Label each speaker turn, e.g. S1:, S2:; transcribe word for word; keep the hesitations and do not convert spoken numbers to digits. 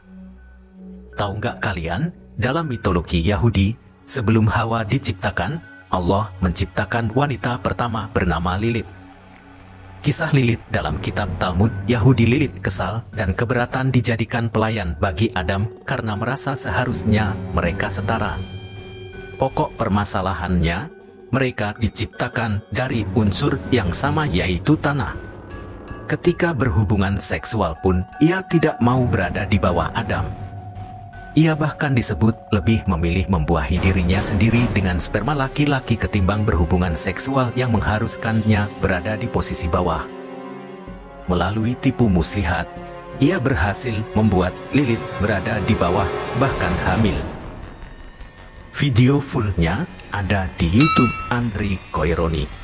S1: Tahu nggak kalian, dalam mitologi Yahudi, sebelum Hawa diciptakan, Allah menciptakan wanita pertama bernama Lilith. Kisah Lilith dalam kitab Talmud Yahudi. Lilith kesal dan keberatan dijadikan pelayan bagi Adam karena merasa seharusnya mereka setara. Pokok permasalahannya, mereka diciptakan dari unsur yang sama, yaitu tanah. Ketika berhubungan seksual pun, ia tidak mau berada di bawah Adam. Ia bahkan disebut lebih memilih membuahi dirinya sendiri dengan sperma laki-laki ketimbang berhubungan seksual yang mengharuskannya berada di posisi bawah. Melalui tipu muslihat, ia berhasil membuat Lilith berada di bawah, bahkan hamil. Video fullnya ada di YouTube Andri Koironi.